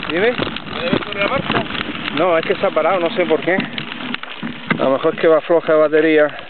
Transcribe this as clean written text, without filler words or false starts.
Dime. ¿Debe correr la marcha? No, es que se ha parado, no sé por qué. A lo mejor es que va floja de batería.